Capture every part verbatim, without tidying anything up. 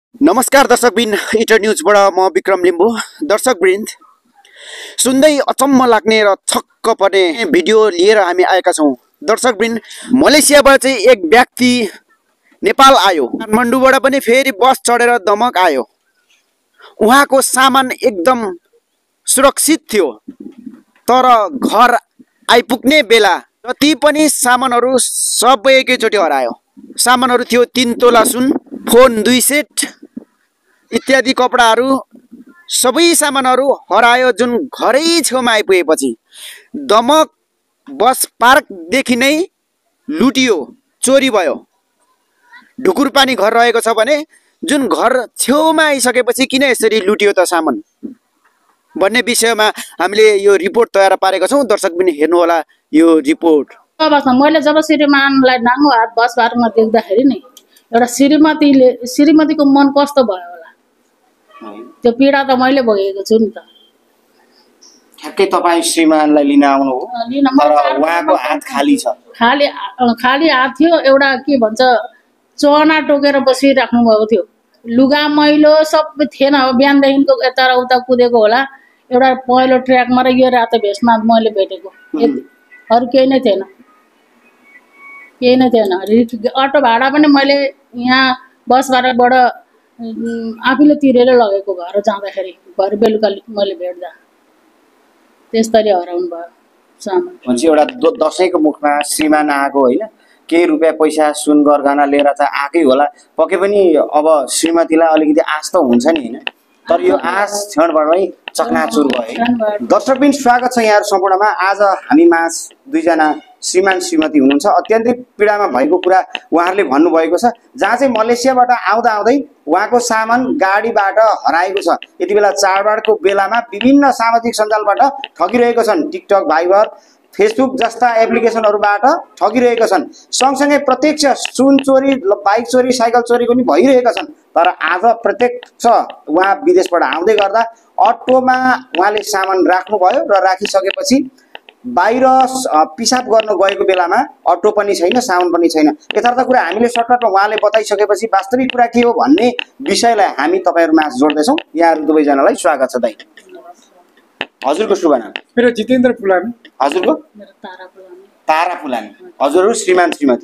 नमस्कार दर्शकबिन इटर न्यूजबाट म विक्रम लिम्बू। दर्शकवृन्द, सुन्दै अचम्म लाग्ने र छक्क पर्ने भिडियो लिएर हामी आएका छौँ। दर्शकवृन्द, मलेसियाबाट चाहिँ एक व्यक्ति नेपाल आयो। काठमाडौँबाट पनि फेरि बस चढेर दमक आयो। उहाँको सामान एकदम सुरक्षित थियो, तर घर आइपुग्ने बेला जति पनि सामानहरू सबै एकैचोटि हरायो। सामानहरू थियो तीन तोला सुन, फोन दुई सेट इत्यादि कपडाहरू, सबै सामानहरू हरायो। जुन घरै छेउमा आइपुगेपछि दमक बस पार्कदेखि नै लुटियो, चोरी भयो। ढुकुर पानी घर रहेको छ भने जुन घर छेउमा आइसकेपछि किन यसरी लुटियो त सामान भन्ने विषयमा हामीले यो रिपोर्ट तयार पारेका छौँ। दर्शक पनि हेर्नु होला यो रिपोर्ट। मैले जब श्रीमानलाई नाङ्गो हात बस बाटोमा देख्दाखेरि नि एउटा श्रीमतीले श्रीमतीको मन कस्तो भयो होला, त्यो पीडा त मैले भोगेको छु नि त। ठ्याक्कै तपाईँ श्रीमानलाई लिन आउनु हो, तर उहाँको हात खाली छ। खाली खाली हात थियो। एउटा के भन्छ चना टोकेर बसिराख्नु भएको थियो। लुगा मैलो सबै थिएन। अब बिहानदेखिको यता र उता कुदेको होला। एउटा पहिलो ट्र्याकमा र यो रातो भेस्टमा मैले भेटेको, अरू केही नै थिएन, केही नै थिएन। अटो भाडा पनि मैले यहाँ बसबाटबाट आफैले तिरेर लगेको घर जाँदाखेरि, घर बेलुका मैले भेट्दा त्यसरी हराउनु भयो सामान। भनेपछि एउटा दसैँको मुखमा श्रीमान आएको होइन, केही रुपियाँ पैसा सुन गरगहना लिएर त आएकै होला। पक्कै पनि अब श्रीमतीलाई अलिकति आश त हुन्छ नि होइन, तर यो आश क्षणबाटै चकनाचुर भयो। दर्शकबिन, स्वागत छ यहाँहरू सम्पूर्णमा। आज हामी माझ दुईजना श्रीमान श्रीमती हुनुहुन्छ। अत्यन्तै पीडामा भएको कुरा उहाँहरूले भन्नुभएको छ। जहाँ चाहिँ मलेसियाबाट आउँदा आउँदै उहाँको सामान गाडीबाट हराएको छ। यति बेला चाडबाडको बेलामा विभिन्न सामाजिक सञ्जालबाट ठगिरहेको छन्। टिकटक, भाइबर, फेसबुक जस्ता एप्लिकेसनहरूबाट ठगिरहेका छन्। सँगसँगै प्रत्यक्ष सुन चोरी, बाइक चोरी, साइकल चोरी पनि भइरहेका छन्। तर आज प्रत्यक्ष उहाँ विदेशबाट आउँदै गर्दा अटोमा उहाँले सामान राख्नुभयो र राखिसकेपछि बाहिर पिसाब गर्न गएको बेलामा अटो पनि छैन, सामान पनि छैन। यथार्थ कुरा हामीले सर्टकटमा उहाँले बताइसकेपछि वास्तविक कुरा के हो भन्ने विषयलाई हामी तपाईँहरूमा जोड्दैछौँ। यहाँहरू दुवैजनालाई स्वागत छ। दाइ, हजुरको शुभ नाम? मेरो जितेन्द्र पुलानी। हजुरको? मेरो तारा पुलानी। तारा पुलानी। हजुरहरू श्रीमान श्रीमती।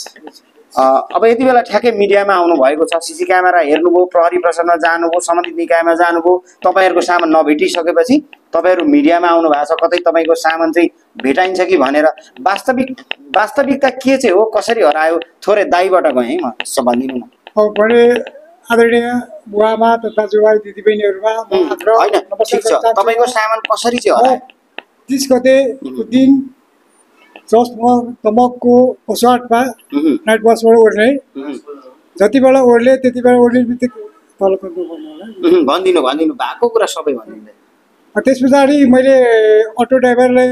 अब यति बेला ठ्याक्कै मिडियामा आउनु भएको छ, सिसी क्यामेरा हेर्नुभयो, प्रहरी प्रशासनमा जानुभयो, सम्बन्धित निकायमा जानुभयो। तपाईँहरूको सामान नभेटिसकेपछि तपाईँहरू मिडियामा आउनु भएको छ, कतै तपाईँको सामान चाहिँ भेटाइन्छ कि भनेर। वास्तविक वास्तविकता के चाहिँ हो, कसरी हरायो? थोरै दाइबाट गएँ है म, भनिदिनु न। अब बडे आदरणीय बुवामा तथा दाजुभाइ दिदीबहिनीहरूमा होइन, ठिक छ, तपाईँको सामान कसरी चाहिँ हरायो? तिस गतेको दिन जस म दमकको बसवाटमा नाइट बसबाट ओर्ने, जति बेला ओर्ले त्यति बेला ओर्ने बित्तिकै तल कस्तो भन्नु होला, भनिदिनु भनिदिनु भएको कुरा सबै भनिदिनु। त्यस पछाडि मैले अटो ड्राइभरलाई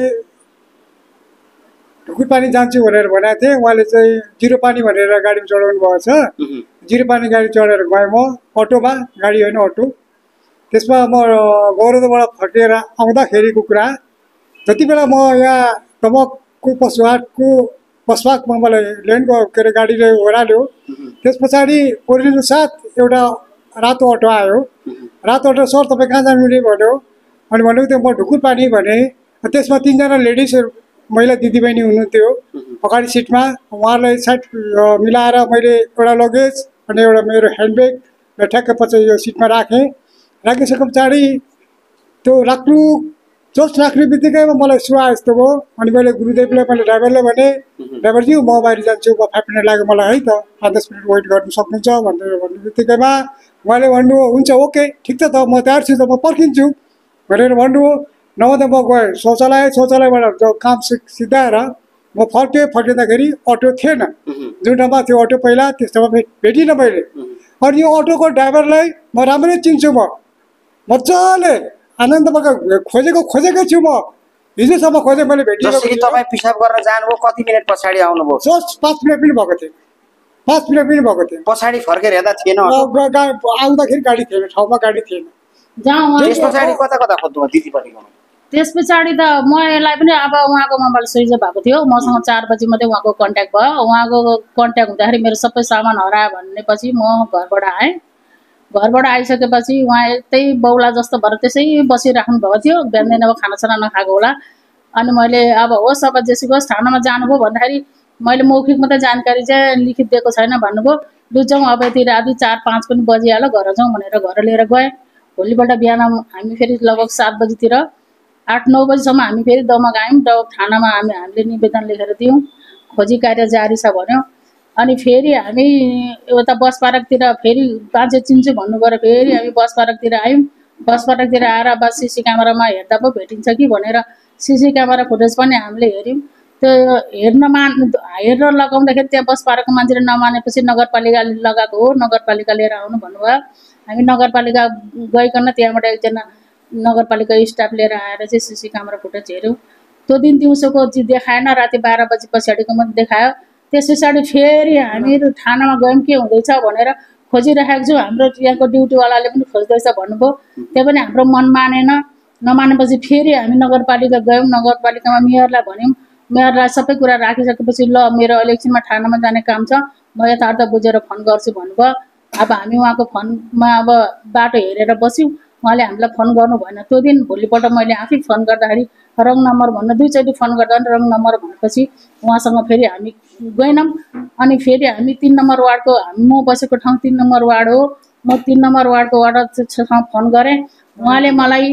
ढुकुर पानी जान्छु भनेर भनेको थिएँ। उहाँले चाहिँ जिरो पानी भनेर गाडीमा चढाउनु भएको छ। जिरो पानी गाडी चढेर गएँ म अटोमा, गाडी होइन अटो। त्यसमा म गौरवबाट फर्केर आउँदाखेरिको कुरा, जति बेला म यहाँ दमकको बसवाटको बसवाकमा मलाई ल्यान्डको के अरे गाडीले ओह्राल्यो, त्यस पछाडि ओह्रिनु साथ एउटा रातो अटो आयो। रातो अटो, सर तपाईँ कहाँ जानुहुने भन्यो। अनि भनेको त्यो म ढुकुर पानी भने। त्यसमा तिनजना लेडिजहरू महिला दिदीबहिनी हुनुहुन्थ्यो अगाडि सिटमा। उहाँहरूलाई साइड मिलाएर मैले एउटा लगेज अनि एउटा मेरो ह्यान्डब्याग ठ्याक्कै पछि यो सिटमा राखेँ। राखिसके पछाडि त्यो राख्नु जस्ट राख्ने बित्तिकैमा मलाई सुहा यस्तो भयो। अनि मैले गुरुदेवलाई, मैले ड्राइभरलाई भने, ड्राइभरज्यू म बाहिर जान्छु, म फाइभ मिनट लाग्यो मलाई है त, पाँच दस मिनट वेट गर्नु सक्नुहुन्छ भनेर भन्ने बित्तिकैमा उहाँले भन्नु हुन्छ ओके ठिक छ त, म तयार छु त, म पर्खिन्छु भनेर भन्नुभयो। नभए म गएँ शौचालय, शौचालयबाट काम सिद्धाएर म फर्केँ। फर्किँदाखेरि अटो थिएन, जुन ठाउँमा थियो अटो पहिला त्यस ठाउँमा भेटिनँ मैले। अनि यो अटोको ड्राइभरलाई म राम्रै चिन्छु, म मजाले आनन्दमा खोजेको खोजेकै छु। म हिजोसम्म खोजेँ, मैले भेटेँ। जस्तो कि तपाईँ पिसाब गरेर जानुभयो, कति मिनट पछाडि आउनुभयो? जस्ट पाँच मिनट पनि भएको थिएन, पाँच मिनट पनि भएको थिएन। पछाडि फर्केर हेर्दा थिएन, आउँदाखेरि गाडी थिएन, ठाउँमा गाडी थिएन। त्यस पछाडि कता कता खोज्नुभयो दिदीपट्टिको? त्यस पछाडि त म यसलाई पनि अब उहाँको मोबाइल स्विच अफ भएको थियो। मसँग चार बजी मात्रै उहाँको कन्ट्याक्ट भयो। उहाँको कन्ट्याक्ट हुँदाखेरि मेरो सबै सामान हरायो भनेपछि म घरबाट आएँ। घरबाट आइसकेपछि उहाँ यतै बौला जस्तो भएर त्यसै बसिराख्नु भएको थियो, बिहान अब खानासाना नखाएको होला। अनि मैले अब होस् अब जेसी होस् थानामा जानुभयो भन्दाखेरि मैले मौखिक मात्रै जानकारी चाहिँ लिखित दिएको छैन भन्नुभयो। लु जाउँ अब यति राति चार पाँच पनि बजिहाल्यो घर जाउँ भनेर घर लिएर गएँ। भोलिपल्ट बिहान हामी फेरि लगभग सात बजीतिर आठ नौ बजीसम्म हामी फेरि दमक आयौँ। दमक थानामा हामी हामीले निवेदन लेखेर दियौँ, खोजी कार्य जारी छ भन्यो। अनि फेरि हामी एउटा बस पार्कतिर फेरि मान्छे चिन्छु भन्नु पऱ्यो, फेरि हामी बस पार्कतिर आयौँ। बस पार्कतिर आएर अब सिसी क्यामेरामा हेर्दा पो भेटिन्छ कि भनेर सिसी क्यामेरा फुटेज पनि हामीले हेऱ्यौँ। त्यो हेर्न मान हेरेर लगाउँदाखेरि त्यहाँ बस पार्कको मान्छेले नमानेपछि नगरपालिकाले लगाएको हो, नगरपालिका लिएर आउनु भन्नुभयो। हामी नगरपालिका गइकन त्यहाँबाट एकजना नगरपालिका स्टाफ लिएर आएर चाहिँ सिसी क्यामेरा फुटेज हेऱ्यौँ। त्यो दिन दिउँसोको चाहिँ देखाएन, राति बाह्र बजी पछाडिको मात्रै देखायो। त्यस पछाडि फेरि हामीहरू थानामा गयौँ के हुँदैछ भनेर खोजिराखेको छु, हाम्रो यहाँको ड्युटीवालाले पनि खोज्दैछ भन्नुभयो। त्यो पनि हाम्रो मन मानेन। नमानेपछि फेरि हामी नगरपालिका गयौँ, नगरपालिकामा मेयरलाई भन्यौँ। मेयरलाई सबै कुरा राखिसकेपछि ल मेरो इलेक्सनमा थानामा जाने काम छ, म यथार्थ बुझेर फोन गर्छु भन्नुभयो। अब हामी उहाँको फोनमा अब बाटो हेरेर बस्यौँ, उहाँले हामीलाई फोन गर्नु भएन। त्यो दिन भोलिपल्ट मैले आफै फोन गर्दाखेरि रङ नम्बर भन्नु दुईचोटि फोन गर्दा पनि रङ नम्बर भनेपछि उहाँसँग फेरि हामी गएनौँ। अनि फेरि हामी तिन नम्बर वार्डको म बसेको ठाउँ तिन नम्बर वार्ड हो, म तिन नम्बर वार्डको वार्डसँग फोन गरेँ। उहाँले मलाई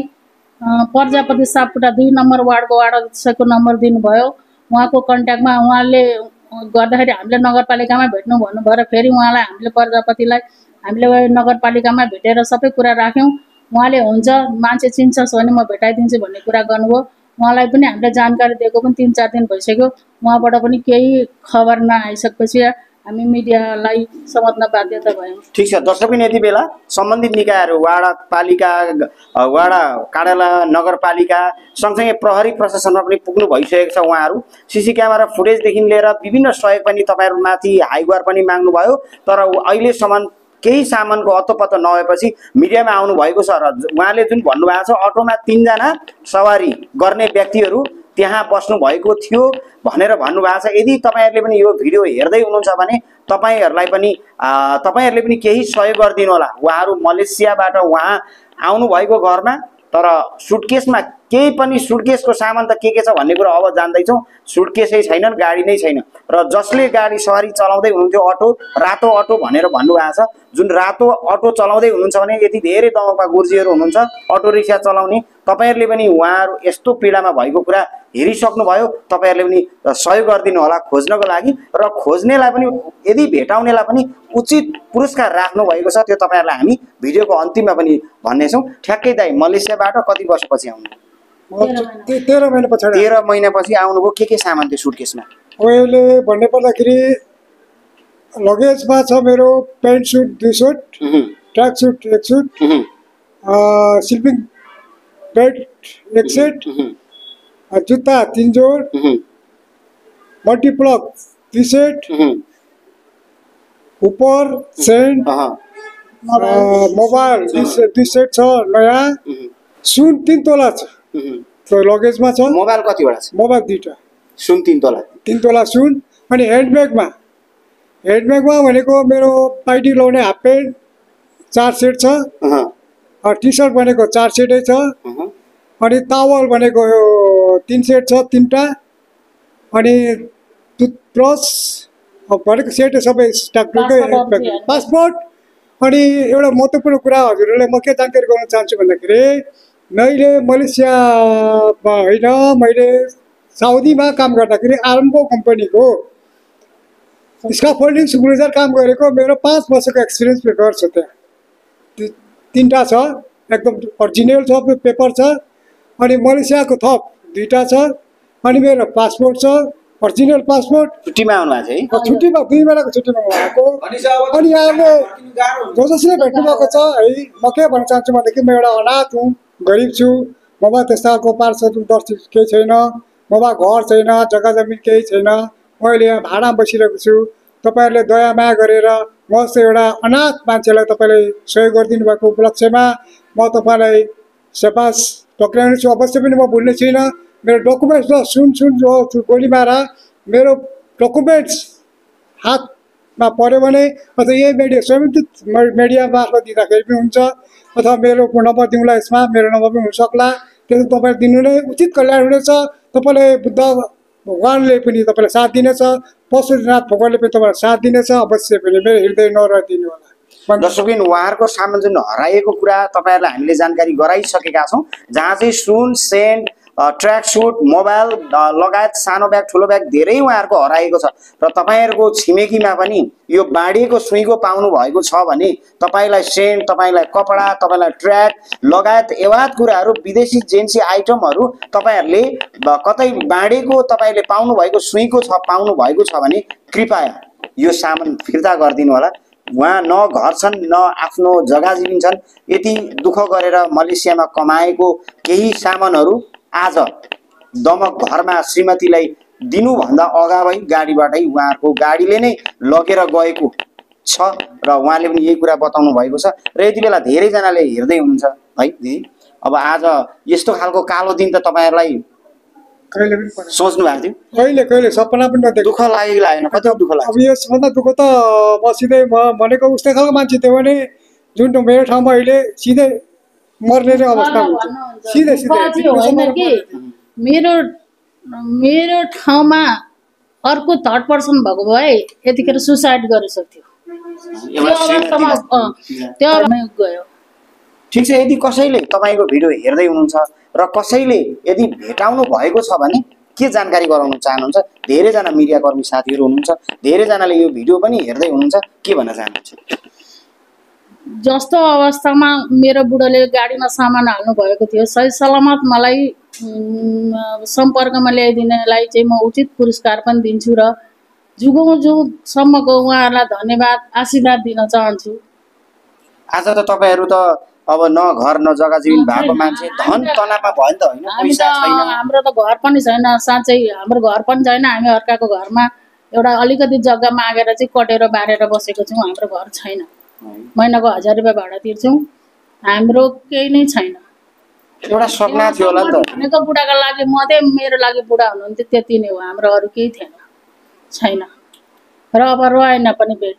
प्रजापति सापकोटा दुई नम्बर वार्डको वार्ड अध्यक्षको नम्बर दिनुभयो। उहाँको कन्ट्याक्टमा उहाँले गर्दाखेरि हामीले नगरपालिकामा भेट्नु भन्नुभयो र फेरि उहाँलाई हामीले प्रजापतिलाई हामीले नगरपालिकामा भेटेर सबै कुरा राख्यौँ। उहाँले हुन्छ मान्छे चिन्छस् भने म भेटाइदिन्छु भन्ने कुरा गर्नुभयो। उहाँलाई पनि हामीले जानकारी दिएको पनि तिन चार दिन भइसक्यो, उहाँबाट पनि केही खबर नआइसकेपछि हामी मिडियालाई समात्न बाध्यता भयौँ। ठिक छ दर्शक पनि यति बेला सम्बन्धित निकायहरू वाडा पालिका वाडा कार्यालय नगरपालिका सँगसँगै प्रहरी प्रशासनमा पनि पुग्नु भइसकेको छ। उहाँहरू सिसी क्यामेरा फुटेजदेखि लिएर विभिन्न सहयोग पनि तपाईँहरूमाथि हाइगुहार पनि माग्नुभयो, तर अहिलेसम्म केही सामानको अत्तोपत्तो नभएपछि मिडियामा आउनु भएको छ। र उहाँले जुन भन्नुभएको छ अटोमा तिनजना सवारी गर्ने व्यक्तिहरू त्यहाँ बस्नु भएको थियो भनेर भन्नुभएको छ। यदि तपाईँहरूले पनि यो भिडियो हेर्दै हुनुहुन्छ भने तपाईँहरूलाई पनि तपाईँहरूले पनि केही सहयोग गरिदिनु होला। उहाँहरू मलेसियाबाट उहाँ आउनुभएको घरमा, तर सुटकेसमा केही पनि सुटकेसको सामान त के के छ भन्ने कुरा अब जान्दैछौँ। सुटकेसै छैनन्, गाडी नै छैन। र जसले गाडी सवारी चलाउँदै हुनुहुन्थ्यो अटो, रातो अटो भनेर भन्नुभएको छ, जुन रातो अटो चलाउँदै हुनुहुन्छ भने यति धेरै दमकमा गुर्जीहरू हुनुहुन्छ अटो रिक्सा चलाउने, तपाईँहरूले पनि उहाँहरू यस्तो पीडामा भएको कुरा हेरिसक्नुभयो। तपाईँहरूले पनि सहयोग गरिदिनु होला खोज्नको लागि, र खोज्नेलाई पनि यदि भेटाउनेलाई पनि उचित पुरस्कार राख्नु भएको छ। त्यो तपाईँहरूलाई हामी भिडियोको अन्तिममा पनि भन्नेछौँ। ठ्याक्कै दाइ मलेसियाबाट कति वर्षपछि आउनु? तेह्र महिना पछाडि तेह्र महिनापछि आउनुभयो। के के सामान थियो सुटकेसमा? अहिले भन्ने पर्दाखेरि लगेजमा छ मेरो प्यान्ट सुट दुई सुट, ट्र्याक सुट एक सुट, स्लिपिङ बेल्ट एक सेट, जुत्ता तिन जोड, मल्टिप्लग दुई सेट, उपर सेन्ट, मोबाइल दुई सेट छ नयाँ, सुन तिन तोला छ लगेजमा छ। मोबाइल कतिवटा छ? मोबाइल दुईवटा, सुन तिन तोला तिन तोला सुन। अनि ह्यान्डब्यागमा ह्यान्डब्यागमा भनेको मेरो पाइटी लाउने हाफ प्यान्ट चार सेट छ, टी सर्ट भनेको चार सेटै छ, अनि टावल भनेको तिन सेट छ तिनवटा, अनि टुथब्रस भनेको सेटै सबै टाक्टुकै, पासपोर्ट। अनि एउटा महत्त्वपूर्ण कुरा हजुरहरूलाई म के जानकारी गराउन चाहन्छु भन्दाखेरि मैले मलेसियामा होइन, मैले साउदीमा काम गर्दाखेरि आर्मको कम्पनीको स्काफोल्डिङ सुपरभाइजर काम गरेको मेरो पाँच वर्षको एक्सपिरियन्स पेपर छ। त्यहाँ तिनवटा छ, एकदम ओरिजिनल छ पेपर छ। अनि मलेसियाको थप दुईवटा छ, अनि मेरो पासपोर्ट छ, ओरिजिनल पासपोर्ट। छुट्टीमा आउनुभएको छ है? छुट्टीमा दुई महिनाको छुट्टीमा आएको। अनि यहाँले जो जसले भेट्नु भएको छ है, म के भन्न चाहन्छु भनेदेखि म एउटा अनाथ हुँ, गरिब छु, ममा त्यस्ताको पार्षद दर्शी केही छैन, ममा घर छैन, जग्गा जमिन केही छैन, मैले यहाँ भाडामा बसिरहेको छु। तपाईँहरूले दया माया गरेर म जस्तो एउटा अनाथ मान्छेलाई तपाईँले सहयोग गरिदिनु भएको उपलक्ष्यमा म तपाईँलाई सेपास टक्राउने छु। अवश्य पनि म भुल्ने छुइनँ। मेरो डकुमेन्ट्स जो सुन सुन जो गोली मारा मेरो डकुमेन्ट्स हात मा पर्यो भने अथवा यही मिडिया स्वयं मिडिया मार्फत दिँदाखेरि पनि हुन्छ अथवा मेरो नम्बर दिउँला यसमा मेरो नम्बर पनि हुनसक्ला त्यो तपाईँ दिनु नै उचित कल्याण हुनेछ तपाईँले बुद्ध भगवान्ले पनि तपाईँलाई साथ दिनेछ पशुनाथ भगवान्ले पनि तपाईँलाई साथ दिनेछ अवश्य पनि मेरो हृदय नरदिनु होला दर्शकबिन उहाँहरूको सामञ्जस्य हराएको कुरा तपाईँहरूलाई हामीले जानकारी गराइसकेका छौँ जहाँ चाहिँ सुन सेन्ट ट्र्याक सुट मोबाइल लगायत सानो ब्याग ठुलो ब्याग धेरै उहाँहरूको हराएको छ र तपाईँहरूको छिमेकीमा पनि यो बाँडिएको सुईको पाउनु भएको छ भने तपाईँलाई सेन्ट तपाईँलाई कपडा तपाईँलाई ट्र्याक लगायत एवाद कुराहरू विदेशी जेन्सी आइटमहरू तपाईँहरूले कतै बाँडेको तपाईँले पाउनु भएको सुईको छ पाउनु भएको छ भने कृपया यो सामान फिर्ता गरिदिनु होला उहाँ न घर छन् न आफ्नो जग्गा जीवन छन् यति दुःख गरेर मलेसियामा कमाएको केही सामानहरू आज दमक घरमा श्रीमतीलाई दिनुभन्दा अगावै गाडीबाटै उहाँहरूको गाडीले नै लगेर गएको छ र उहाँले पनि यही कुरा बताउनु भएको छ र यति बेला धेरैजनाले हेर्दै हुनुहुन्छ है दिदी अब आज यस्तो खालको कालो दिन त तपाईँहरूलाई कहिले पनि सोच्नु भएको थियो कहिले कहिले सपना पनि नदेखेको दुःख लागेको लागेन कति दुःख लाग्यो अब यसभन्दा दुःख त म सिधै म भनेको उस्तै खालको मान्छे थियो भने जुन मेरो ठाउँमा अहिले सिधै मर्ने नै अवस्था हुन्छ सिधै सिधै होइन कि मेरो मेरो ठाउँमा अर्को थर्ड पर्सन भएको भए यतिखेर सुसाइड गरिसक्थ्यो त्यो गयो ठिक छ यदि कसैले तपाईँको भिडियो हेर्दै हुनुहुन्छ र कसैले यदि भेटाउनु भएको छ भने के जानकारी गराउन चाहनुहुन्छ धेरैजना मिडियाकर्मी साथीहरू हुनुहुन्छ धेरैजनाले यो भिडियो पनि हेर्दै हुनुहुन्छ के भन्न चाहनुहुन्छ जस्तो अवस्थामा मेरो बुढोले गाडीमा सामान हाल्नु भएको थियो सही सलामत मलाई सम्पर्कमा ल्याइदिनेलाई चाहिँ म उचित पुरस्कार पनि दिन्छु र जुगौँ जुगसम्मको उहाँहरूलाई धन्यवाद आशीर्वाद दिन चाहन्छु आज त तपाईँहरू त अब न घर न जग्गा जीवन भएको मान्छे धन तनावमा भयो नि त होइन पैसा छैन हाम्रो त घर पनि छैन साँच्चै हाम्रो घर पनि छैन हामी अर्काको घरमा एउटा अलिकति जग्गा मागेर चाहिँ कटेर बारेर बसेको छौँ हाम्रो घर छैन महिनाको हजार रुपियाँ भाडा तिर्छौँ हाम्रो केही नै छैन एउटा सपना थियो होला नि त भनेको बुढाको लागि मात्रै मेरो लागि बुढा हुनुहुन्थ्यो त्यति नै हो हाम्रो अरू केही थिएन छैन र अब रहेन पनि भेट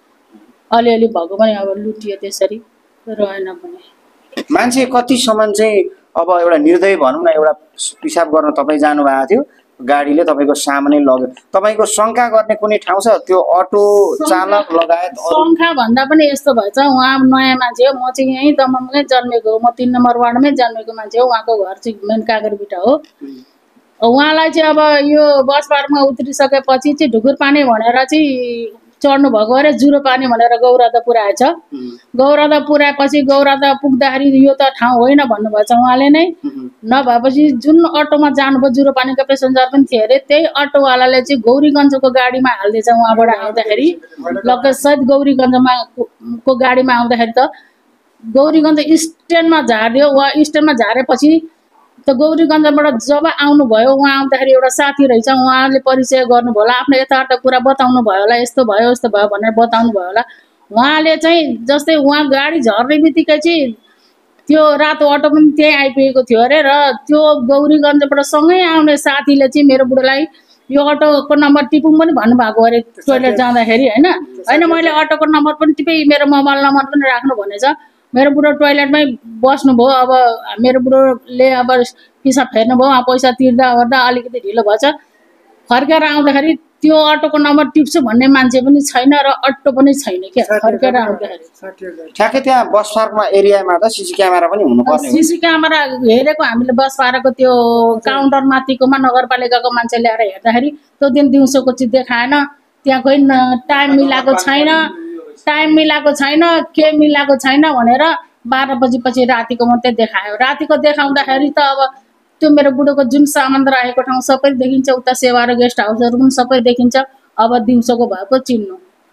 अलिअलि भएको पनि अब लुटियो त्यसरी रहेन पनि मान्छे कतिसम्म चाहिँ अब एउटा निर्दय भनौँ न एउटा पिसाब गर्न तपाईँ जानुभएको थियो गाडीले तपाईँको सामानै लग्यो तपाईँको शङ्का गर्ने कुनै ठाउँ छ त्यो अटो चालक लगायत शङ्का भन्दा पनि यस्तो भएछ उहाँ नयाँ मान्छे हो म चाहिँ यहीँ दमकमै जन्मेको हो म तिन नम्बर वार्डमै जन्मेको मान्छे हो उहाँको घर चाहिँ मेन काँक्रेबिटा हो उहाँलाई चाहिँ अब यो बस पार्कमा उत्रिसकेपछि चाहिँ ढुकुर पानी भनेर चाहिँ चढ्नु भएको अरे जुरो पानी भनेर गौरदा पुऱ्याएछ गौरदा पुऱ्याएपछि गौरदा पुग्दाखेरि यो त ठाउँ होइन भन्नुभएछ उहाँले नै नभएपछि जुन अटोमा जानुभयो जुरो पानीको पेसेन्जर पनि थियो अरे त्यही अटोवालाले चाहिँ गौरीगञ्जको गाडीमा हालिदिएछ उहाँबाट आउँदाखेरि लगभग सहित गौरीगञ्जमा को गाडीमा आउँदाखेरि त गौरीगञ्ज स्ट्यान्डमा झारिदियो उहाँ स्ट्यान्डमा झारेपछि त गौरीगञ्जबाट जब आउनुभयो उहाँ आउँदाखेरि एउटा साथी रहेछ उहाँले परिचय गर्नुभयो होला आफ्नो यथार्थ कुरा बताउनु भयो होला यस्तो भयो यस्तो भयो भनेर बताउनु भयो होला उहाँले चाहिँ जस्तै उहाँ गाडी झर्ने बित्तिकै चाहिँ त्यो रातो अटो पनि त्यहीँ आइपुगेको थियो अरे र त्यो गौरीगञ्जबाट सँगै आउने साथीले चाहिँ मेरो बुढोलाई यो अटोको नम्बर टिपौँ पनि भन्नुभएको अरे टोइलेट जाँदाखेरि होइन होइन मैले अटोको नम्बर पनि टिपेँ मेरो मोबाइल नम्बर पनि राख्नु भनेछ मेरो बुढो टोइलेटमै बस्नुभयो अब मेरो बुढोले अब पिसाब फेर्नुभयो पैसा तिर्दा ओर्दा अलिकति ढिलो भएछ फर्केर आउँदाखेरि त्यो अटोको नम्बर टिप्छु भन्ने मान्छे पनि छैन र अटो पनि छैन क्या फर्केर आउँदाखेरि ठ्याक्कै त्यहाँ बस पार्कमा एरियामा त सिसी क्यामेरा पनि हुनुपर्ने सिसी क्यामेरा हेरेको हामीले बस पारेको त्यो काउन्टर माथिकोमा नगरपालिकाको मान्छे ल्याएर हेर्दाखेरि त्यो दिन दिउँसोको चाहिँ देखाएन त्यहाँ कोही टाइम मिलाएको छैन टाइम मिलाएको छैन के मिलाएको छैन भनेर बाह्र बजीपछि रातिको मात्रै देखायो रातिको देखाउँदाखेरि त अब त्यो मेरो बुढोको जुन सामान राखेको ठाउँ सबै देखिन्छ उता सेवा र गेस्ट हाउसहरू पनि सबै देखिन्छ अब दिउँसोको भएको चिन्नु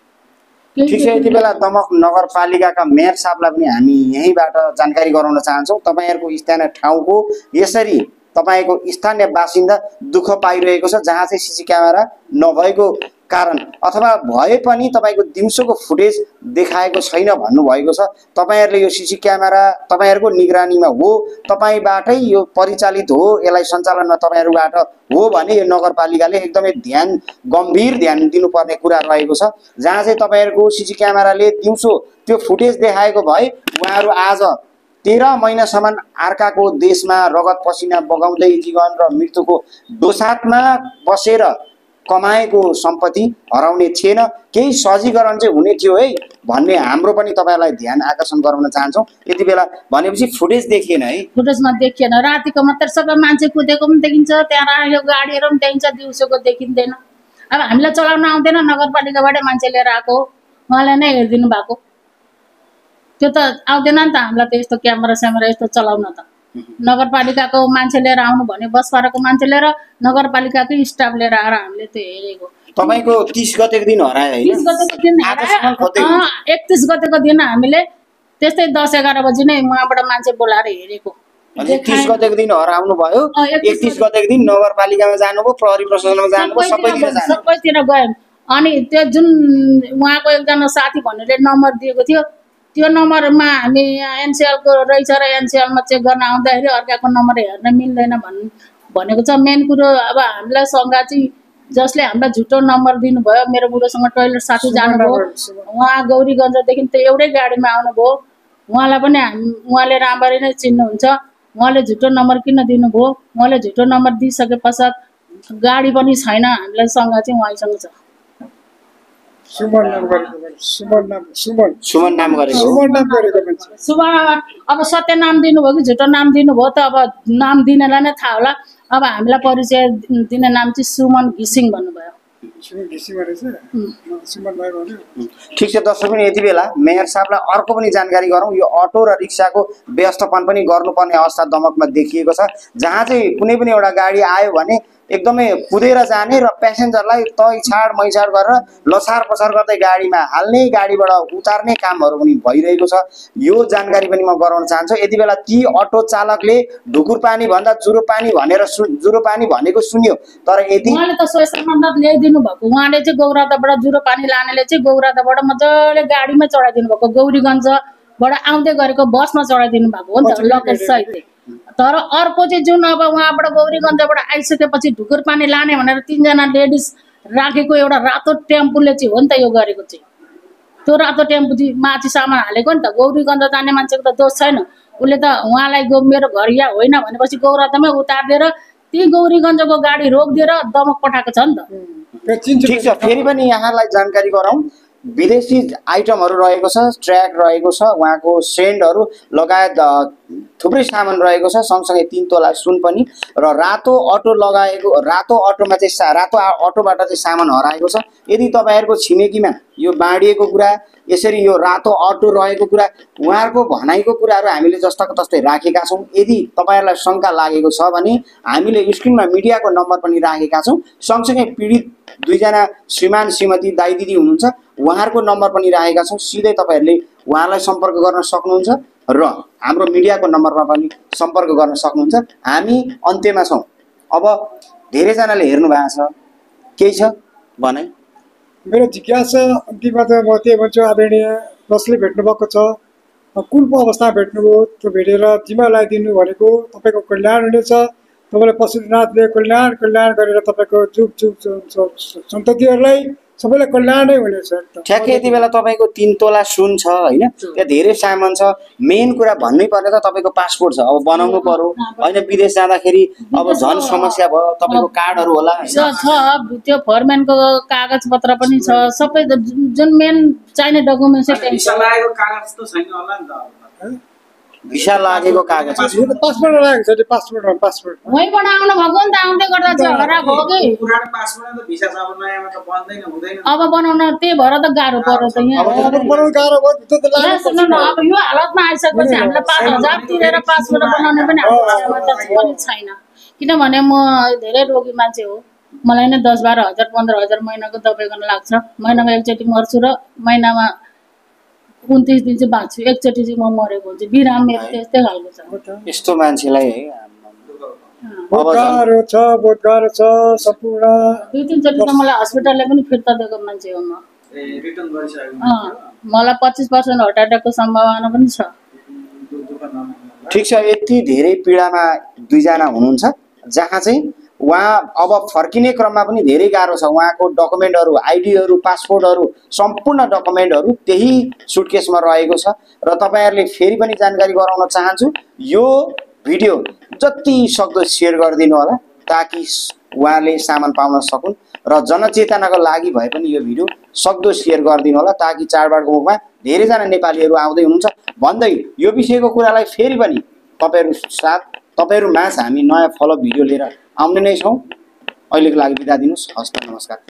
ठिक छ यति बेला दमक नगरपालिकाका मेयर साहबलाई पनि हामी यहीँबाट जानकारी गराउन चाहन्छौँ तपाईँहरूको स्थानीय ठाउँको यसरी तपाईँको स्थानीय बासिन्दा दुःख पाइरहेको छ, जहाँ चाहिँ सिसी क्यामेरा नभएको कारण अथवा भए पनि तपाईँको दिउँसोको फुटेज देखाएको छैन भन्नुभएको छ। तपाईँहरूले यो सिसी क्यामेरा तपाईँहरूको निगरानीमा हो, तपाईँबाटै यो परिचालित हो, यसलाई सञ्चालनमा तपाईँहरूबाट हो भने यो नगरपालिकाले एकदमै ध्यान गम्भीर ध्यान दिनुपर्ने कुरा रहेको छ। जहाँ चाहिँ तपाईँहरूको सिसी क्यामेराले दिउँसो त्यो फुटेज देखाएको भए उहाँहरू आज तेह्र महिनासम्म अर्काको देशमा रगत पसिना बगाउँदै जीवन र मृत्युको दोसाटमा बसेर कमाएको सम्पत्ति हराउने थिएन। केही सजीकरण चाहिँ हुने थियो है भन्ने हाम्रो पनि तपाईँलाई ध्यान आकर्षण गराउन चाहन्छौँ। यति बेला भनेपछि फुटेज देखिएन है, फुटेजमा देखिएन। रातिको मात्र सबै मान्छे कुदेको पनि देखिन्छ, त्यहाँ राखेको गाडीहरू पनि देखिन्छ, दिउँसोको देखिँदैन। अब हामीलाई चलाउन आउँदैन, नगरपालिकाबाटै मान्छे लिएर आएको उहाँले नै हेरिदिनु भएको, त्यो त आउँदैन नि त हामीलाई त यस्तो क्यामेरा स्यामेरा यस्तो चलाउन त। नगरपालिकाको मान्छे लिएर आउनु भने बस पाराको मान्छे लिएर नगरपालिकाकै स्टाफ लिएर आएर हामीले त्यो हेरेको। तपाईँको तीस गतेको दिन हरायो है? तीस गतेको दिन एकतिस गतेको दिन हामीले त्यस्तै दस एघार बजी नै उहाँबाट मान्छे बोलाएर हेरेको। तीस गतेको दिन हराउनु भयो, एकतिस गतेको दिन नगरपालिकामा जानुभयो, प्रहरी प्रशासनमा जानुभयो, सबैतिर जानु सबैतिर गयौँ। अनि त्यो जुन उहाँको एकजना साथी भन्नेले नम्बर दिएको थियो, त्यो नम्बरमा हामी एनसिएलको रहेछ र एनसिएलमा चेक गर्न आउँदाखेरि अर्काको नम्बर हेर्न मिल्दैन भन् भनेको छ। मेन कुरो अब हामीलाई सङ्घा चाहिँ जसले हामीलाई झुटो नम्बर दिनुभयो, मेरो बुढोसँग टोइलेट साथी जानुभयो, उहाँ गौरीगञ्जदेखि त एउटै गाडीमा आउनुभयो। उहाँलाई पनि हामी उहाँले राम्ररी नै चिन्नुहुन्छ, उहाँले झुटो नम्बर किन दिनुभयो? उहाँले झुटो नम्बर दिइसके पश्चात गाडी पनि छैन, हामीलाई सङ्घा चाहिँ उहाँसँग छ। सुमन नाम गरेको सुमन नाम सुमन सुमन नाम गरेको सुमन नाम गरेको मान्छे सुमन अब सत्य नाम दिनुभयो कि झुटो नाम दिनुभयो त अब नाम दिनेलाई नै थाहा होला। अब हामीलाई परिचय दिने नाम चाहिँ सुमन घिसिङ भन्नुभयो। सुमन घिसिङ रहेछ, सुमन भाइ भन्यो। ठिक छ दर्शक पनि यति बेला मेयर साहबलाई अर्को पनि जानकारी गरौँ। यो अटो र रिक्साको व्यवस्थापन पनि गर्नुपर्ने अवस्था दमकमा देखिएको छ, जहाँ चाहिँ कुनै पनि एउटा गाडी आयो भने एकदमै कुदेर जाने र प्यासेन्जरलाई तै छाड मैछाड गरेर लछार पछार गर्दै गाडीमा हाल्ने, गाडीबाट उतार्ने कामहरू पनि भइरहेको छ। यो जानकारी पनि म गराउन चाहन्छु। यति बेला ती अटो चालकले ढुकुर पानी भन्दा जुरो पानी भनेर जुरो पानी भनेको सुन्यो, तर यदि उहाँले त सोसँग ल्याइदिनु भएको, उहाँले चाहिँ गौरादाबाट जुरो पानी लानेले चाहिँ गौरादाबाट मजाले गाडीमा चढाइदिनु भएको, गौरीगञ्जबाट आउँदै गरेको बसमा चढाइदिनु भएको हो नि त लगेज सहित। तर अर्को चाहिँ जुन अब उहाँबाट गौरीगञ्जबाट आइसकेपछि ढुकुर पानी लाने भनेर तिनजना लेडिज राखेको एउटा रातो टेम्पूले चाहिँ हो नि त यो गरेको चाहिँ। त्यो रातो टेम्पू चाहिँ माथि सामान हालेको नि त, गौरीगञ्ज जाने मान्छेको त दोष छैन। उसले त उहाँलाई मेरो घर या होइन भनेपछि गौरादामै उतारिदिएर ती गौरीगञ्जको गाडी रोकिदिएर दमक पठाएको छ नि त। ठिक छ, फेरि पनि यहाँलाई जानकारी गराउँ। विदेशी आइटमहरू रहेको छ, ट्र्याक रहेको छ, उहाँको सेन्टहरू लगायत थुप्रै सामान रहेको छ, सँगसँगै तीन तोला सुन पनि र रातो अटो लगाएको, रातो अटोमा चाहिँ रातो अटोबाट चाहिँ सामान हराएको छ। यदि तपाईँहरूको छिमेकीमा यो बाँडिएको कुरा, यसरी यो रातो अटो रहेको कुरा, उहाँहरूको भनाइको कुराहरू हामीले जस्ताको तस्तै राखेका छौँ। यदि तपाईँहरूलाई शङ्का लागेको छ भने हामीले स्क्रिनमा मिडियाको नम्बर पनि राखेका छौँ। सँगसँगै पीडित दुईजना श्रीमान श्रीमती दाइ दिदी हुनुहुन्छ, उहाँहरूको नम्बर पनि राखेका छौँ। सिधै तपाईँहरूले उहाँलाई सम्पर्क गर्न सक्नुहुन्छ र हाम्रो मिडियाको नम्बरमा पनि सम्पर्क गर्न सक्नुहुन्छ। हामी अन्त्यमा छौँ। अब धेरैजनाले हेर्नु भएको छ, केही छ भनाइ? मेरो जिज्ञासा अन्तिममा त म त्यही भन्छु, आदरणीय जसले भेट्नुभएको छ कुन पो अवस्थामा भेट्नुभयो, त्यो भेटेर जिम्मा लगाइदिनु भनेको तपाईँको कल्याण हुनेछ। तपाईँले पशुनाथले कल्याण कल्याण गरेर तपाईँको जुग जुग सन्ततिहरूलाई सबैलाई कल्याण नै हुनेछ। ठ्याक्कै यति बेला तपाईँको तिन तोला सुन छ होइन, त्यहाँ धेरै सामान छ। मेन कुरा भन्नै पर्ने त तपाईँको पासपोर्ट छ, अब बनाउनु पर्यो होइन। विदेश जाँदाखेरि अब झन् समस्या भयो, तपाईँको कार्डहरू होला छ, त्यो फर्मेनको कागज पत्र पनि छ, सबै जुन मेन चाहिने डकुमेन्ट्स भिसा लागेको कागज पासपोर्ट लागेको छ। पासपोर्ट पासपोर्ट वहीँबाट आउनु भएको नि त, आउँदै गर्दा चाहिँ हराएको हो कि अब बनाउन, त्यही भएर त गाह्रो पर्यो त यहाँ। अब यो हालतमा आइसकेपछि हामीलाई पाँच हजार तिरेर पासपोर्ट बनाउने पनि पनि छैन। किनभने म धेरै रोगी मान्छे हो, मलाई नै दस बाह्र हजार पन्ध्र हजार महिनाको दबाई गर्न लाग्छ। महिनामा एकचोटि मर्छु र महिनामा उन्तिस दिन चाहिँ बाँच्छु, एकचोटि चाहिँ म मरेको हुन्छु। बिराम मेरो त्यस्तै खालको छ। यस्तो मान्छेलाई है बहुत गाह्रो छ बहुत गाह्रो छ सम्पूर्ण दुई तिनचोटि त मलाई हस्पिटलले पनि फिर्ता दिएको मान्छे हो म रिटर्न गरिसकेको अँ, मलाई पच्चिस पर्सेन्ट हार्ट एट्याकको सम्भावना पनि छ। ठिक छ, यति धेरै पीडामा दुईजना हुनुहुन्छ जहाँ चाहिँ उहाँ अब फर्किने क्रममा पनि धेरै गाह्रो छ। उहाँको डकुमेन्टहरू, आइडीहरू, पासपोर्टहरू, सम्पूर्ण डकुमेन्टहरू त्यही सुटकेसमा रहेको छ। र तपाईँहरूले फेरि पनि जानकारी गराउन चाहन्छु, यो भिडियो जति सक्दो सेयर गरिदिनु होला ताकि उहाँले सामान पाउन सकुन् र जनचेतनाको लागि भए पनि यो भिडियो सक्दो सेयर गरिदिनु होला ताकि चाडबाडको मुखमा धेरैजना नेपालीहरू आउँदै हुनुहुन्छ भन्दै यो विषयको कुरालाई फेरि पनि तपाईँहरू साथ तपाईँहरू माझ हामी नयाँ फलोअप भिडियो लिएर आउने नै छौँ। अहिलेको लागि बिदा दिनुहोस्। हस् त, नमस्कार।